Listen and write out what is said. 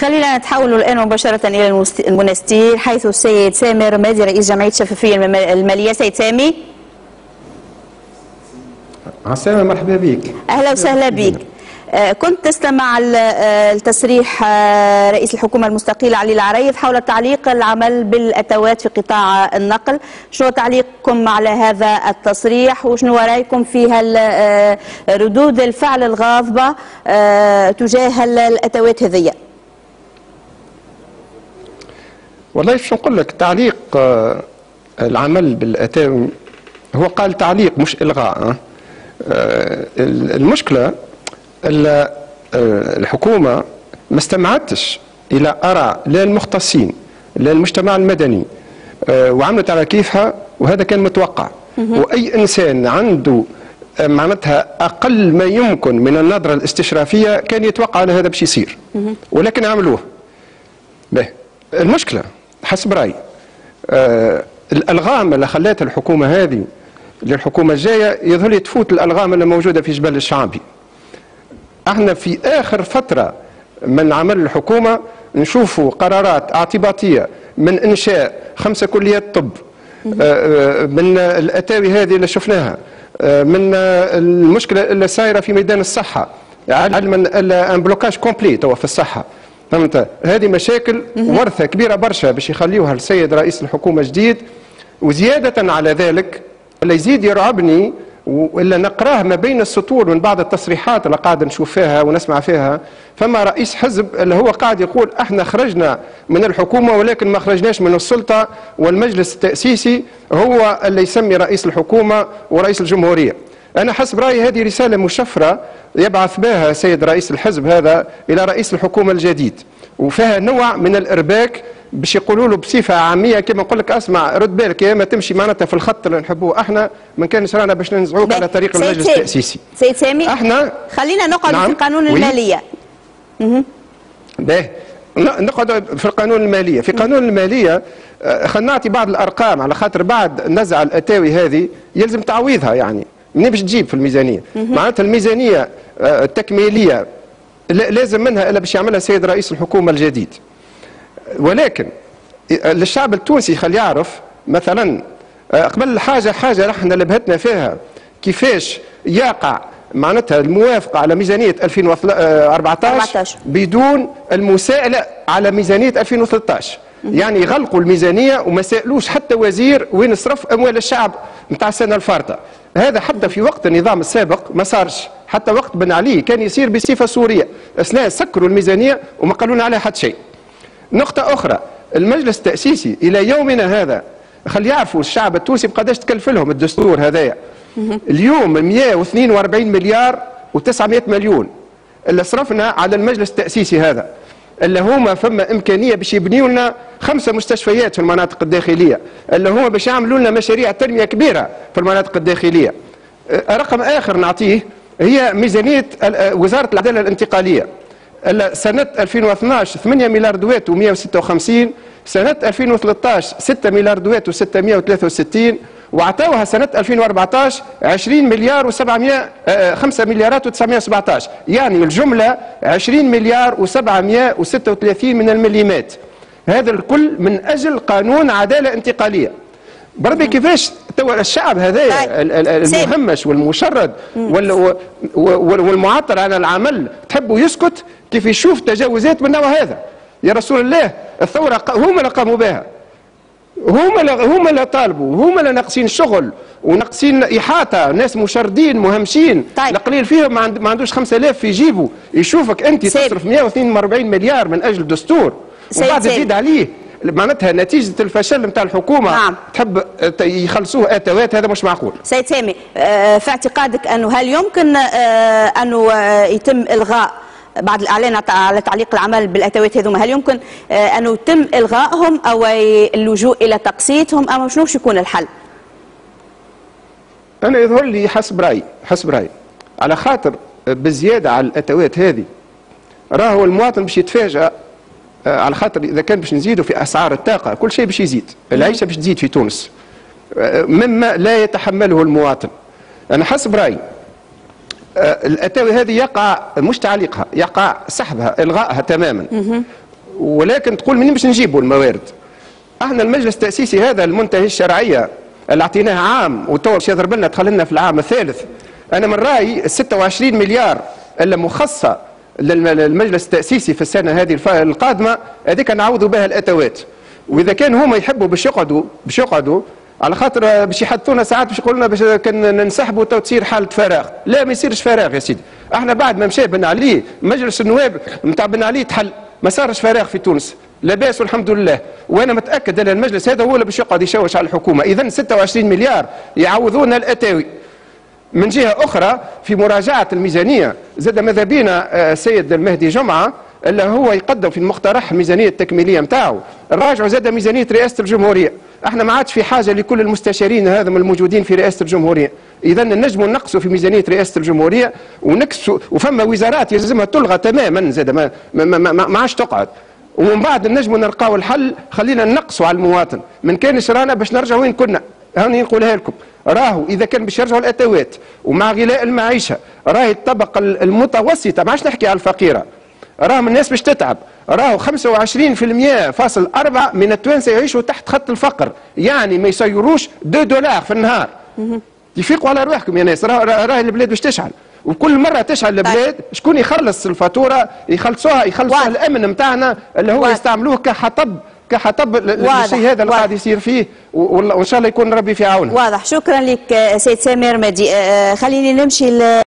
خلينا نتحول الآن مباشرة إلى المنستير، حيث السيد سامي رمادي رئيس جمعية الشفافية المالية. سيد سامي، عسلامة، مرحبا بك. أهلا وسهلا بك. كنت تستمع التصريح رئيس الحكومة المستقيل علي العريف حول تعليق العمل بالأتوات في قطاع النقل. شنو تعليقكم على هذا التصريح وشنو رأيكم في ردود الفعل الغاضبة تجاه الأتوات هذية؟ والله شو نقول لك، تعليق العمل بالأتاوي هو قال تعليق مش إلغاء. المشكلة الحكومة ما استمعتش إلى آراء لا المختصين لا المجتمع المدني، وعملت على كيفها، وهذا كان متوقع. وأي إنسان عنده معناتها أقل ما يمكن من النظرة الاستشرافية كان يتوقع أن هذا باش يصير، ولكن عملوه. به المشكلة حسب رأيي الألغام اللي خلاتها الحكومة هذه للحكومة الجاية يظهر لي تفوت الألغام اللي موجودة في جبل الشعبي. احنا في آخر فترة من عمل الحكومة نشوفوا قرارات اعتباطية من إنشاء 5 كليات طب، من الأتاوي هذه اللي شفناها، من المشكلة اللي صايرة في ميدان الصحة، علما ان بلوكاج كومبلي توا في الصحة. فهمت؟ هذه مشاكل ورثة كبيرة برشا باش يخليوها السيد رئيس الحكومة جديد. وزيادة على ذلك اللي يزيد يرعبني وإلا نقراه ما بين السطور من بعض التصريحات اللي قاعد نشوف فيها ونسمع فيها، فما رئيس حزب اللي هو قاعد يقول احنا خرجنا من الحكومة ولكن ما خرجناش من السلطة، والمجلس التأسيسي هو اللي يسمي رئيس الحكومة ورئيس الجمهورية. أنا حسب رأيي هذه رسالة مشفرة يبعث بها سيد رئيس الحزب هذا إلى رئيس الحكومة الجديد، وفيها نوع من الإرباك باش يقولوا له بصفه عاميه كما نقول لك اسمع رد بالك يا ما تمشي معناتها في الخط اللي نحبوه احنا، ما كانش رانا باش ننزعوك على طريق المجلس التاسيسي. سيد سامي، احنا خلينا نقعد في قانون الماليه. باهي نقعد في القانون الماليه. في قانون الماليه خلينا نعطي بعض الارقام على خاطر بعد نزع الاتاوي هذه يلزم تعويضها، يعني منين باش تجيب في الميزانيه؟ معناتها الميزانيه التكميليه لازم منها الا باش يعملها السيد رئيس الحكومه الجديد. ولكن للشعب التونسي خلي يعرف مثلا قبل حاجه احنا اللي بهتنا فيها كيفاش يقع معناتها الموافقه على ميزانيه 2014 بدون المساءله على ميزانيه 2013. يعني يغلقوا الميزانيه وما سالوش حتى وزير وين صرف اموال الشعب نتاع السنه الفارطه. هذا حتى في وقت النظام السابق ما صارش، حتى وقت بن علي كان يصير بصفه سوريه، اثناء سكروا الميزانيه وما قالوا لنا عليها حتى شيء. نقطة أخرى، المجلس التأسيسي إلى يومنا هذا خلي يعرفوا الشعب التونسي بقداش تكلف لهم الدستور هذايا. اليوم 142 مليار و900 مليون اللي صرفنا على المجلس التأسيسي هذا، اللي هما فما إمكانية باش يبنيوا لنا 5 مستشفيات في المناطق الداخلية، اللي هما باش يعملوا لنا مشاريع تنمية كبيرة في المناطق الداخلية. رقم آخر نعطيه هي ميزانية وزارة العدالة الانتقالية. سنة 2012 8 مليار دوات و156، سنة 2013 6 مليار دوات و663، وعطاوها سنة 2014 20 مليار و700 5 مليارات و917، يعني الجملة 20 مليار و736 من المليمات. هذا الكل من أجل قانون عدالة انتقالية. بربي كيفاش توا الشعب هذايا المهمش والمشرد والمعطل على العمل تحبوا يسكت كيف يشوف تجاوزات من النوع هذا؟ يا رسول الله الثورة هم اللي قاموا بها، هم اللي طالبوا، هم اللي ناقصين شغل وناقصين إحاطة، ناس مشردين مهمشين. القليل فيهم ما عندوش 5000 في جيبه، يشوفك أنت تصرف 142 مليار من أجل دستور وبعد تزيد عليه معناتها نتيجة الفشل نتاع الحكومة. نعم. تحب يخلصوه أتوات، هذا مش معقول. سيد سامي، في اعتقادك أنه هل يمكن أنه يتم إلغاء بعد الإعلان على تعليق العمل بالأتوات هذوما، هل يمكن أنه يتم إلغائهم أو اللجوء إلى تقسيطهم أو شنو يكون الحل؟ أنا يظهر لي حسب رأيي على خاطر بالزيادة على الأتوات هذه راهو المواطن باش يتفاجأ، على خاطر اذا كان باش نزيدوا في اسعار الطاقه كل شيء باش يزيد، العيشه باش تزيد في تونس مما لا يتحمله المواطن. انا حسب رايي الاتاوي هذه يقع مش تعليقها، يقع سحبها الغائها تماما. ولكن تقول منين باش نجيبوا الموارد؟ احنا المجلس التاسيسي هذا المنتهي الشرعيه اللي اعطيناه عام وتوا باش يضرب لنا دخل لنا في العام الثالث. انا من رايي 26 مليار اللي مخصصه للمجلس التاسيسي في السنه هذه القادمه هذيك نعوضوا بها الاتوات. واذا كان هما يحبوا باش يقعدوا على خاطر باش يحدثونا ساعات باش يقولوا لنا باش كان ننسحبوا تو تصير حاله فراغ. لا ما يصيرش فراغ يا سيدي. احنا بعد ما مشى بن علي مجلس النواب نتاع بن علي تحل، ما صارش فراغ في تونس، لاباس والحمد لله. وانا متاكد ان المجلس هذا هو اللي باش يقعد يشوش على الحكومه. اذا 26 مليار يعوضونا الاتاوي. من جهه اخرى في مراجعه الميزانيه زاد ماذا بينا السيد المهدي جمعه اللي هو يقدم في المقترح الميزانيه التكميليه نتاعو، نراجعوا زاد ميزانيه رئاسه الجمهوريه. احنا ما عادش في حاجه لكل المستشارين هذا الموجودين في رئاسه الجمهوريه، اذا نجموا نقصوا في ميزانيه رئاسه الجمهوريه ونكسوا، وفما وزارات يلزمها تلغى تماما زاد ما عادش تقعد. ومن بعد نجموا نلقاو الحل، خلينا نقصوا على المواطن، من كانش رانا باش نرجعوا وين كنا. هاني نقولها لكم، راهو اذا كان باش يرجعوا الاتوات ومع غلاء المعيشه راهي الطبقه المتوسطه، ما عادش نحكي على الفقيره، راهم الناس باش تتعب. راهو 25.4% من التوانسه يعيشوا تحت خط الفقر، يعني ما يسيروش $2 في النهار. يفيقوا على رواحكم يا ناس، راهي البلاد باش تشعل، وكل مره تشعل البلاد شكون يخلص الفاتوره؟ يخلصوها الامن نتاعنا اللي هو يستعملوه كحطب للشيء هذا اللي قاعد يصير فيه، وان شاء الله يكون ربي في عونه. واضح. شكرا لك سيد سامر مهدي. خليني نمشي